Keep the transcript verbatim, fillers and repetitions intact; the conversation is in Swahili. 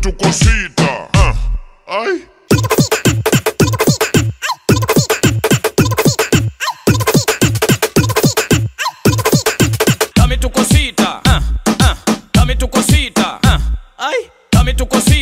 tu cosita. Ah, ay. Dame tu cosita, ah, ah, dame tu cosita, ah, ay, dame tu cosita.